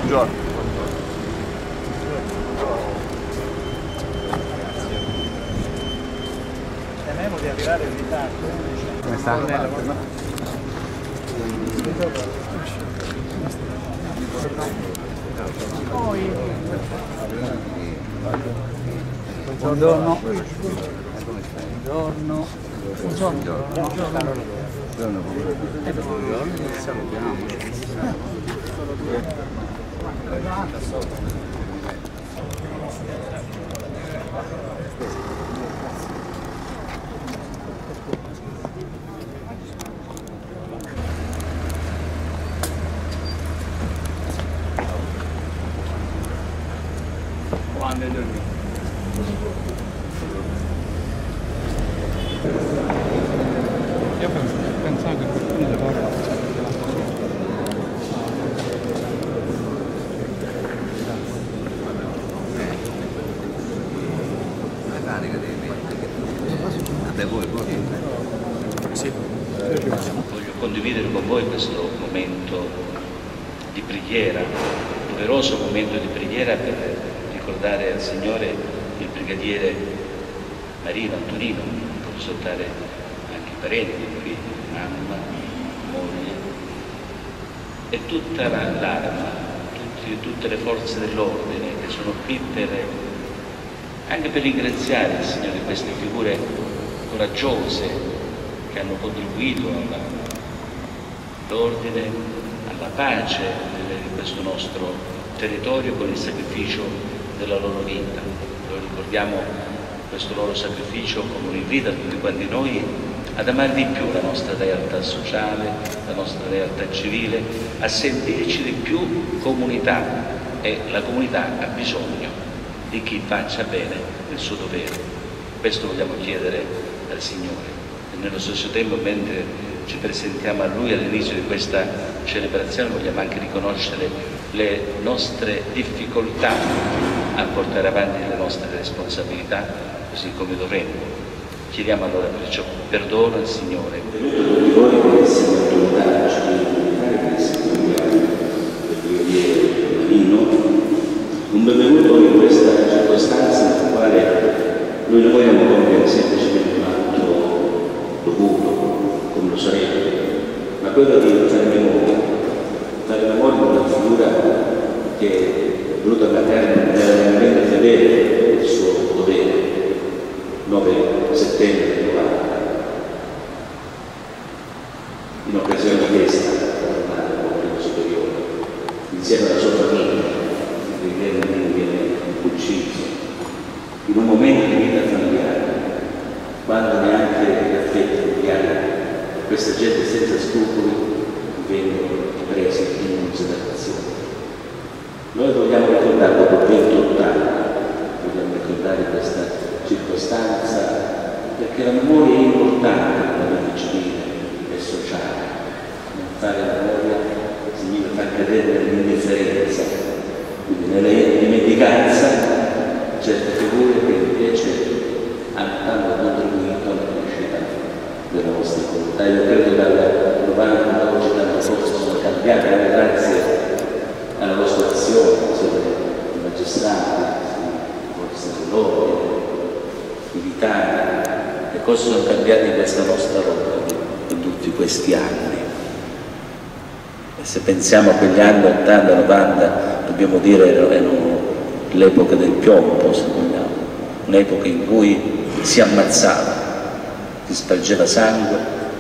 Buongiorno. Temiamo di arrivare in ritardo. Come sta? Buongiorno. Io pensavo che qualcuno le vorrà. Sì. Voglio condividere con voi questo momento di preghiera, doveroso momento di preghiera per ricordare al Signore il brigadiere Marino Antonino, posso salutare anche i parenti qui, mamma, moglie e tutta l'Arma, tutte le forze dell'ordine che sono qui anche per ringraziare il Signore di queste figure coraggiose che hanno contribuito all'ordine, alla pace di questo nostro territorio con il sacrificio della loro vita. Lo ricordiamo questo loro sacrificio come un invito a tutti quanti noi ad amare di più la nostra realtà sociale, la nostra realtà civile, a sentirci di più comunità, e la comunità ha bisogno di chi faccia bene il suo dovere. Questo vogliamo chiedere al Signore. E nello stesso tempo, mentre ci presentiamo a Lui all'inizio di questa celebrazione, vogliamo anche riconoscere le nostre difficoltà a portare avanti le nostre responsabilità così come dovremmo. Chiediamo allora perciò perdono al Signore. Tutti voi che essere autorità civile che Signore del brigadiere Marino, un benvenuto in questa circostanza nella quale noi non vogliamo compiere semplicemente un atto dovuto, come lo sarebbe, ma quello di fare memoria di una figura che è venuta a mancare nella fedele del suo dovere, 9 settembre del 90, in occasione di festa al Consiglio Superiore, insieme alla sua famiglia. Viene ucciso in un momento di vita familiare, quando neanche gli affetti familiari, questa gente senza scrupoli vengono presi in considerazione. Noi vogliamo ricordare dopo 28 anni, vogliamo ricordare questa circostanza perché la memoria è importante nella vita civile e sociale. Non fare memoria significa far cadere nell'indifferenza, quindi nella dimenticanza certe figure che invece hanno contribuito alla crescita della nostra comunità. Io credo che dal 90 ad oggi tante cose sono cambiate anche grazie alla vostra azione, i magistrati, le forze dell'ordine, i militari, le cose sono cambiate in questa nostra lotta in tutti questi anni. E se pensiamo a quegli anni 80, 90, dobbiamo dire erano l'epoca del piombo, se vogliamo, un'epoca in cui si ammazzava, si spargeva sangue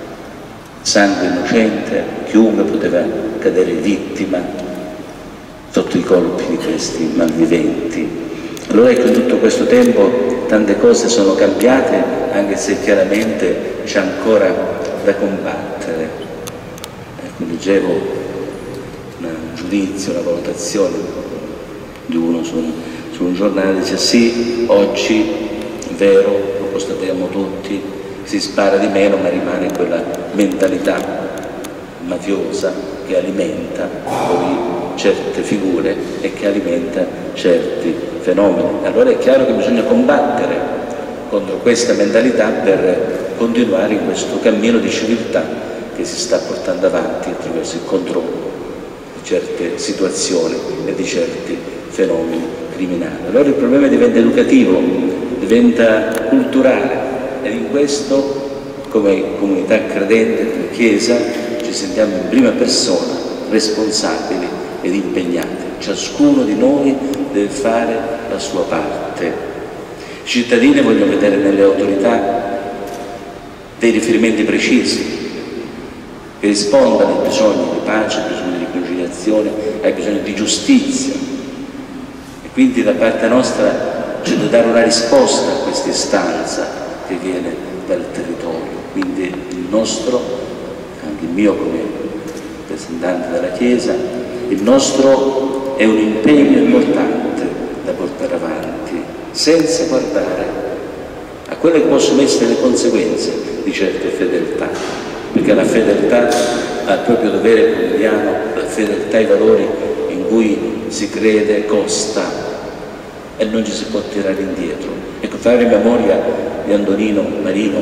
innocente, chiunque poteva cadere vittima sotto i colpi di questi malviventi. Allora ecco, in tutto questo tempo tante cose sono cambiate, anche se chiaramente c'è ancora da combattere. Ecco, leggevo un giudizio, una valutazione di uno su un giornale, dice sì, oggi è vero, lo constatiamo tutti, si spara di meno, ma rimane quella mentalità mafiosa che alimenta poi certe figure e che alimenta certi fenomeni. Allora è chiaro che bisogna combattere contro questa mentalità per continuare in questo cammino di civiltà che si sta portando avanti attraverso il controllo certe situazioni e di certi fenomeni criminali. Allora il problema diventa educativo, diventa culturale, ed in questo, come comunità credente della Chiesa, ci sentiamo in prima persona responsabili ed impegnati. Ciascuno di noi deve fare la sua parte. I cittadini vogliono vedere nelle autorità dei riferimenti precisi che rispondano ai bisogni di pace, ai bisogni di riconciliazione, ai bisogni di giustizia. E quindi da parte nostra c'è da dare una risposta a questa istanza che viene dal territorio. Quindi il nostro, anche il mio come rappresentante della Chiesa, il nostro è un impegno importante da portare avanti, senza guardare a quelle che possono essere le conseguenze di certe fedeltà, perché la fedeltà ha il proprio dovere quotidiano, la fedeltà ai valori in cui si crede costa e non ci si può tirare indietro. Ecco, fare memoria di Antonino Marino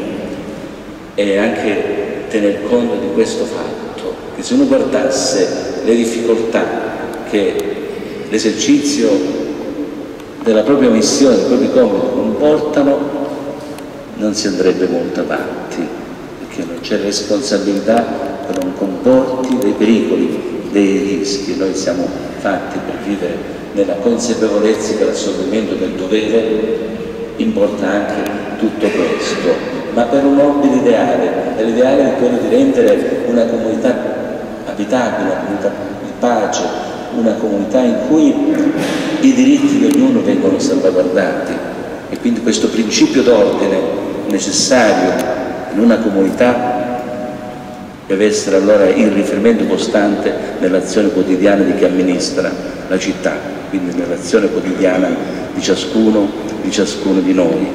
e anche tener conto di questo fatto, che se uno guardasse le difficoltà che l'esercizio della propria missione, dei propri compiti comportano, non si andrebbe molto avanti, perché non c'è responsabilità che non comporti dei pericoli, dei rischi. Noi siamo fatti per vivere nella consapevolezza che l'assolvimento del dovere importa anche tutto questo, ma per un nobile ideale, e l'ideale è quello di rendere una comunità abitabile, una comunità di pace, una comunità in cui i diritti di ognuno vengono salvaguardati. E quindi questo principio d'ordine necessario in una comunità deve essere allora il riferimento costante nell'azione quotidiana di chi amministra la città, quindi nell'azione quotidiana di ciascuno di noi.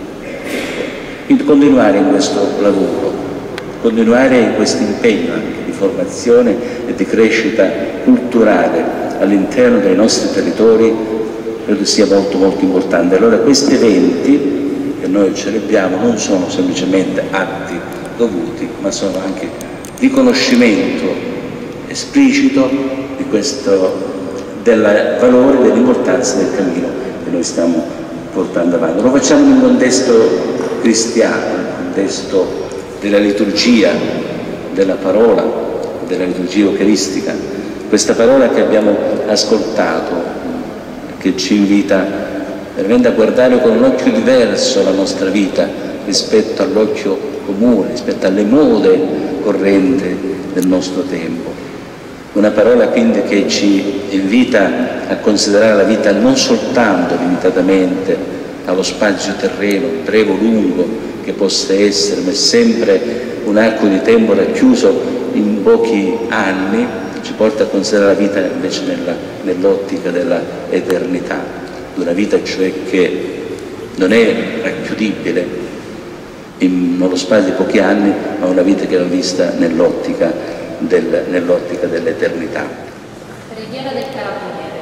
Quindi continuare in questo lavoro, continuare in questo impegno anche di formazione e di crescita culturale all'interno dei nostri territori, credo sia molto molto importante. Allora questi eventi che noi celebriamo non sono semplicemente atti dovuti, ma sono anche riconoscimento esplicito di questo, del valore, dell'importanza del cammino che noi stiamo portando avanti. Lo facciamo in un contesto cristiano, in un contesto della liturgia, della parola, della liturgia eucaristica. Questa parola che abbiamo ascoltato, che ci invita veramente a guardare con un occhio diverso la nostra vita rispetto all'occhio comune, rispetto alle mode correnti del nostro tempo. Una parola quindi che ci invita a considerare la vita non soltanto limitatamente allo spazio terreno, breve o lungo che possa essere, ma sempre un arco di tempo racchiuso in pochi anni, ci porta a considerare la vita invece nell'ottica dell'eternità. Una vita cioè che non è racchiudibile in uno spazio di pochi anni, ma una vita che va vista nell'ottica dell'eternità. Preghiera del Carabiniere.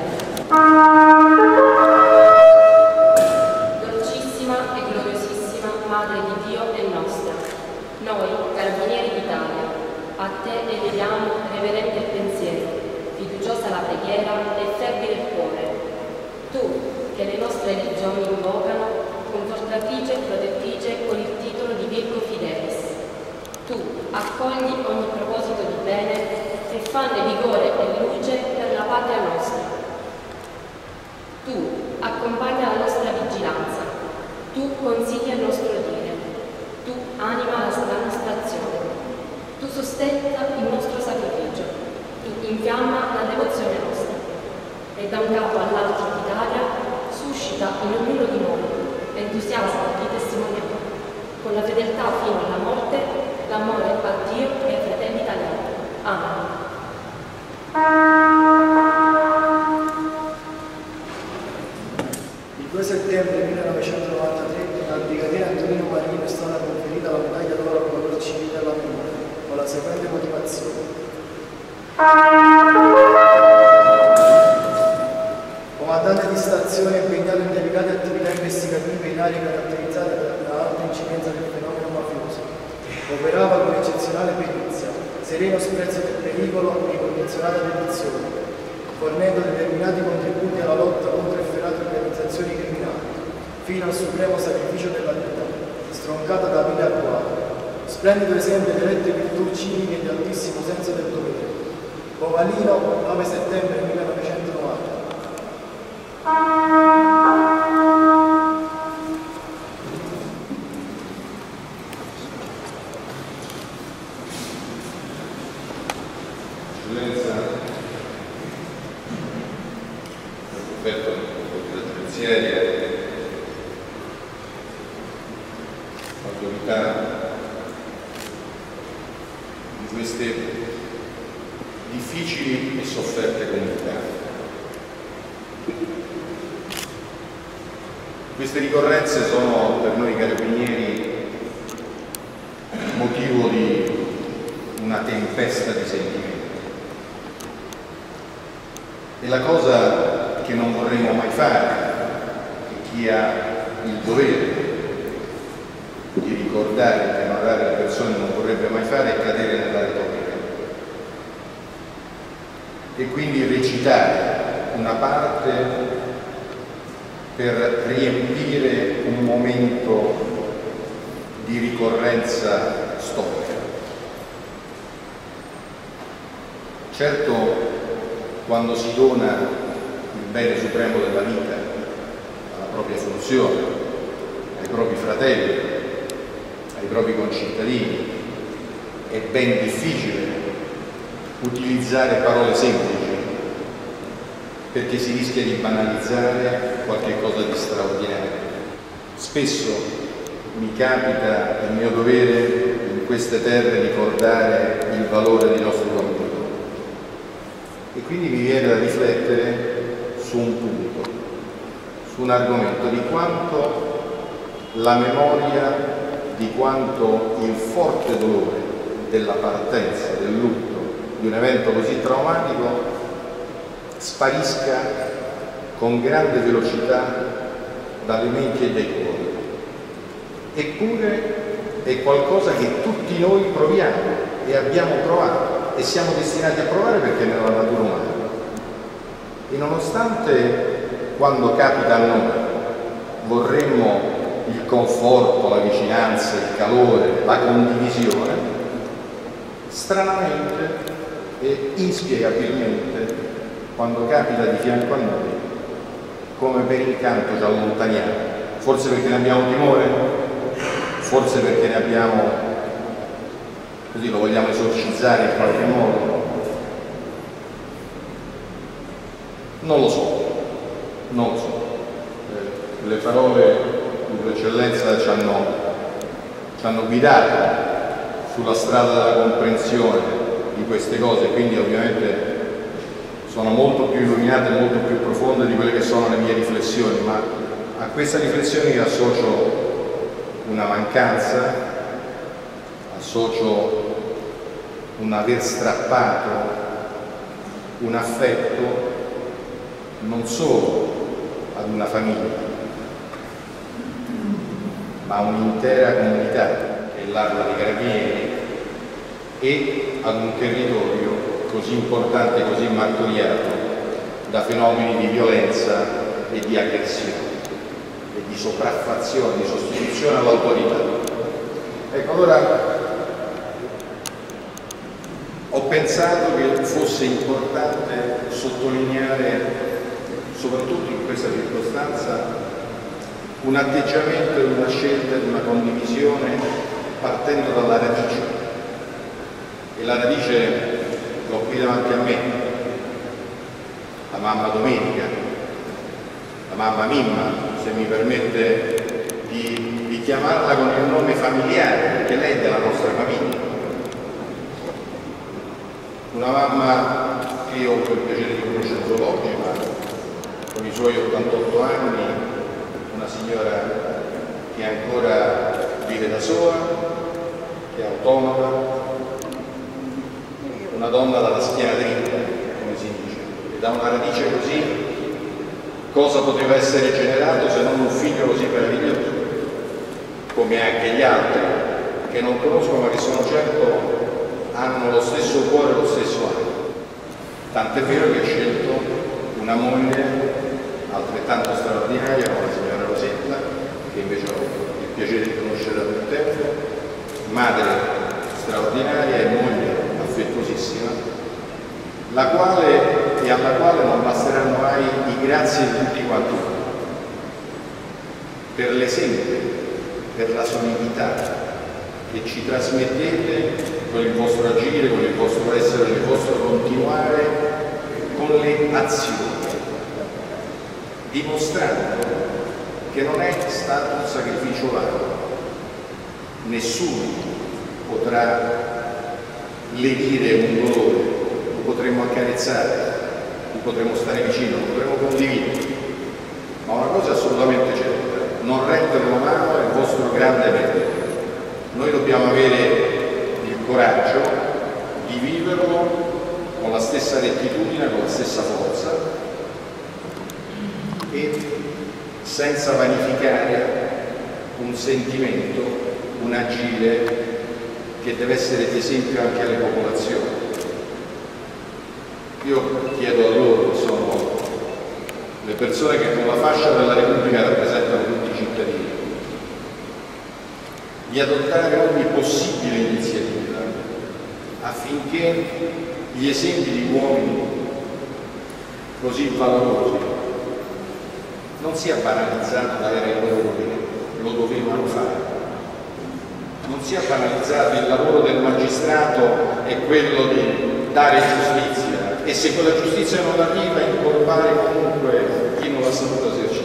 Dolcissima e gloriosissima Madre di Dio e nostra, noi, Carabinieri d'Italia, a te eleviamo reverente il pensiero, fiduciosa la preghiera e fervire il cuore. Tu, che le nostre legioni invocano, confortatrice e protettrice con il titolo di Virgo Fidelis. Tu accogli ogni proposito di bene e fanne vigore e luce per la patria nostra. Tu accompagna la nostra vigilanza, tu consigli il nostro dire, tu anima la nostra azione, tu sostenta il nostro sacrificio, tu infiamma la devozione nostra e da un capo all'altro d'Italia suscita in ognuno di noi entusiasmo di testimoniare, con la fedeltà fino alla morte, l'amore a Dio e ai fratelli italiani. Amen. Il 2 settembre 1993 al brigadiere Antonino Marino è stata conferita la medaglia d'oro al valore civile della memoria, con la seguente motivazione. Comandante di stazione impegnato in delicate attività investigative in aree caratterizzate da alta incidenza del fenomeno mafioso. Operava con eccezionale perizia, sereno sprezzo del pericolo e incondizionata dedizione, fornendo determinati contributi alla lotta contro efferate organizzazioni criminali, fino al supremo sacrificio della vita, stroncata da vita attuale. Splendido esempio di rette virtù civiche e di altissimo senso del dovere. Povalino, 9 settembre 1990. Eccellenza, prefetto della giudiziaria, autorità di queste difficili e sofferte comunità. Queste ricorrenze sono per noi carabinieri motivo di una tempesta di sentimenti. E la cosa che non vorremmo mai fare, e chi ha il dovere di ricordare e di onorare le persone non vorrebbe mai fare, è cadere nella retorica. E quindi recitare una parte per riempire un momento di ricorrenza storica. Certo, quando si dona il bene supremo della vita alla propria funzione, ai propri fratelli, ai propri concittadini, è ben difficile utilizzare parole semplici, perché si rischia di banalizzare qualche cosa di straordinario. Spesso mi capita, è mio dovere in queste terre ricordare il valore dei nostri bambini. E quindi mi viene da riflettere su un punto, su un argomento, di quanto la memoria, di quanto il forte dolore della partenza, del lutto, di un evento così traumatico sparisca con grande velocità dalle menti e dai cuori. Eppure è qualcosa che tutti noi proviamo e abbiamo provato e siamo destinati a provare perché è nella natura umana. E nonostante quando capita a noi vorremmo il conforto, la vicinanza, il calore, la condivisione, stranamente e inspiegabilmente quando capita di fianco a noi, come per incanto ci allontaniamo, forse perché ne abbiamo timore, forse perché ne abbiamo, così lo vogliamo esorcizzare in qualche modo, non lo so, non lo so. Le parole di Sua Eccellenza ci hanno guidato sulla strada della comprensione di queste cose, quindi ovviamente sono molto più illuminate, molto più profonde di quelle che sono le mie riflessioni, ma a questa riflessione io associo una mancanza, associo un aver strappato un affetto non solo ad una famiglia, ma a un'intera comunità, che è l'Arma dei Carabinieri, e ad un territorio così importante e così martoriato da fenomeni di violenza e di aggressione e di sopraffazione, di sostituzione all'autorità. Ecco, allora ho pensato che fosse importante sottolineare, soprattutto in questa circostanza, un atteggiamento e una scelta di una condivisione partendo dalla radice. E la radice l'ho qui davanti a me, la mamma Domenica, la mamma Mimma, se mi permette di chiamarla con il nome familiare, perché lei è della nostra famiglia. Una mamma che io ho avuto il piacere di conoscere solo oggi, ma con i suoi 88 anni, una signora che ancora vive da sola, che è autonoma, una donna dalla schiena dritta, come si dice, e da una radice così cosa poteva essere generato se non un figlio così meraviglioso, come anche gli altri che non conosco ma che sono certo hanno lo lo stesso cuore e lo stesso animo. Tant'è vero che ha scelto una moglie altrettanto straordinaria come la signora Rosetta, che invece ho il piacere di conoscere da più tempo, madre straordinaria e moglie affettuosissima, la quale e alla quale non basteranno mai i grazie di tutti quanti voi, per l'esempio, per la solidità che ci trasmettete con il vostro agire, con il vostro essere, con il vostro continuare, con le azioni, dimostrando che non è stato un sacrificio vano. Nessuno potrà lenire un dolore, lo potremo accarezzare, lo potremo stare vicino, lo potremo condividere, ma una cosa assolutamente certa: non renderlo mano è il vostro grande merito. Noi dobbiamo avere il coraggio di viverlo con la stessa rettitudine, con la stessa forza e senza vanificare un sentimento, un agire che deve essere di esempio anche alle popolazioni. Io chiedo a loro, che sono le persone che con la fascia della Repubblica rappresentano tutti i cittadini, di adottare ogni possibile iniziativa affinché gli esempi di uomini così valorosi non sia banalizzato dare il loro dovere, lo dovevano fare, non sia banalizzato il lavoro del magistrato e quello di dare giustizia, e se quella giustizia non arriva incolpare comunque chi non l'ha saputo esercitare.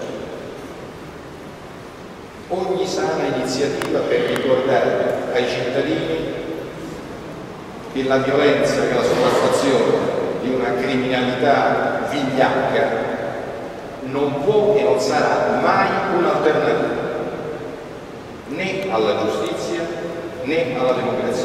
Ogni sana iniziativa per ricordare ai cittadini che la violenza, che la sopraffazione di una criminalità vigliacca non può e non sarà mai un'alternativa né alla giustizia né alla democrazia.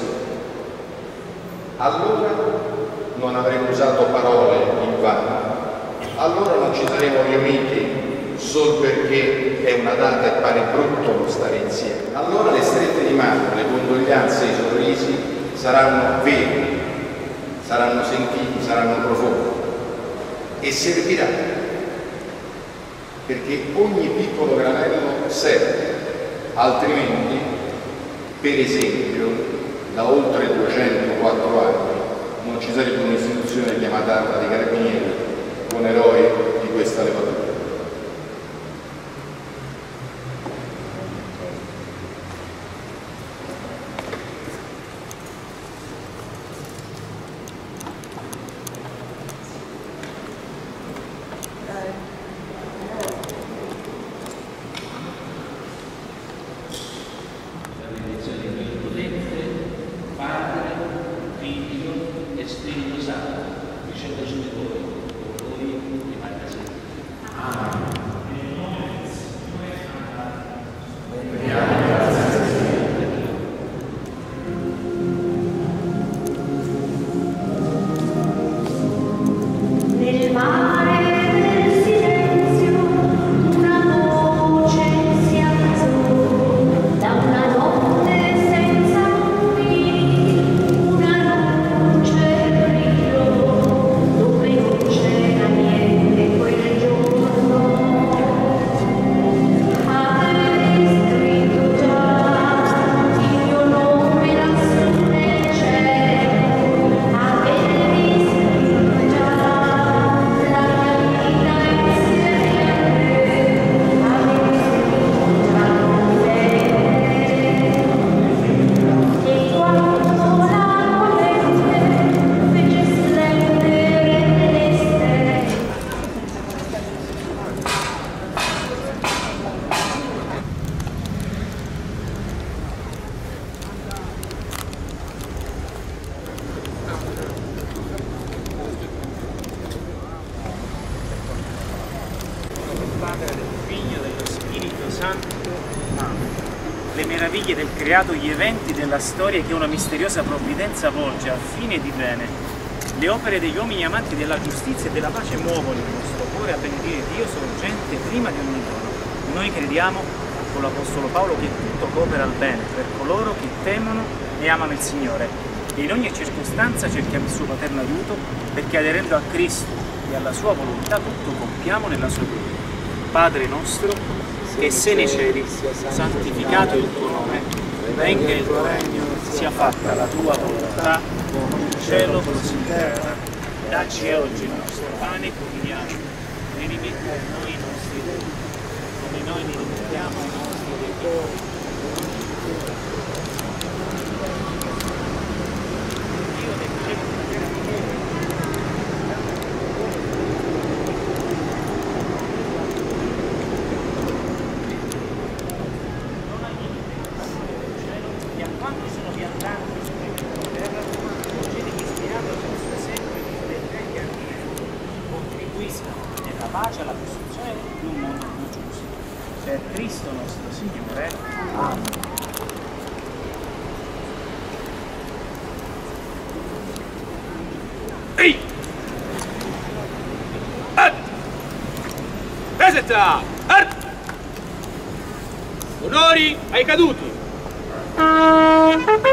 Allora non avremmo usato parole in vano, allora non ci saremmo riuniti solo perché è una data e pare brutto non stare insieme. Allora le strette di mano, le condoglianze e i sorrisi saranno veri, saranno sentiti, saranno profondi e serviranno, perché ogni piccolo granello serve, altrimenti, per esempio, da oltre 204 anni non ci sarebbe un'istituzione chiamata Arma dei Carabinieri con eroi di questa levatura. Le meraviglie del creato, gli eventi della storia che una misteriosa provvidenza volge a fine di bene. Le opere degli uomini amanti della giustizia e della pace muovono il nostro cuore a benedire Dio sorgente prima di ogni giorno. Noi crediamo con l'Apostolo Paolo che tutto coopera al bene per coloro che temono e amano il Signore, e in ogni circostanza cerchiamo il suo paterno aiuto, perché aderendo a Cristo e alla sua volontà tutto compiamo nella sua gloria. Padre nostro, che sei nei cieli, santificato il tuo nome, venga il tuo regno, sia fatta la tua volontà, come in cielo così in terra. Dacci oggi il nostro pane quotidiano, e rimetti a noi i nostri debiti, come noi li rimettiamo ai nostri debitori. Pace alla costruzione di un mondo più giusto. Per Cristo nostro Signore. Amen. Ehi! Art! Presenta! Art! Onori ai caduti!